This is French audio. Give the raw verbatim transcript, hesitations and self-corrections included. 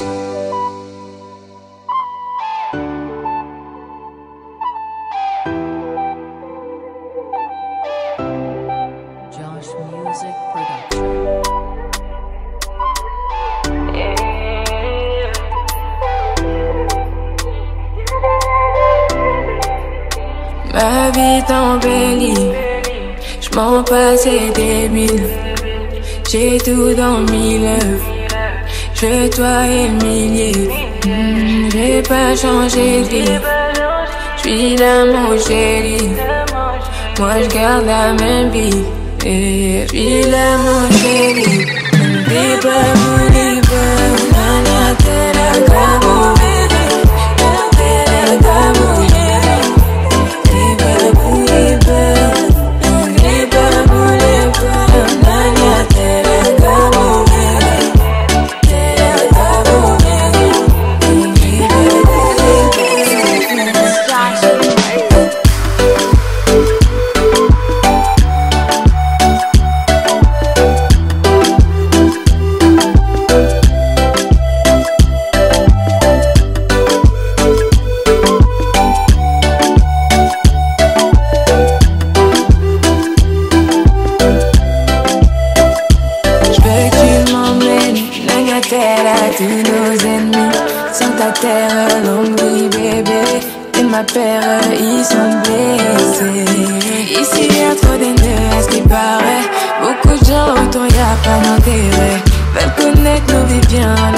Music Production. Ma vie t'embellit, j'm'en passais débile. J'ai tout dans mille œuvres, je toi et milliers. Mmh, j'ai pas changé de vie, j'suis là mon chéri. Moi j'garde la même vie, et j'suis là mon chéri. Libre, libre, nana te la cabo. À tous nos ennemis, sans ta terre, longue vie bébé. Et ma paire, ils sont blessés. Ici y'a trop d'ennemis, à ce qui paraît. Beaucoup de gens autour, y'a pas d'intérêt. Veulent connaître nos vies bien.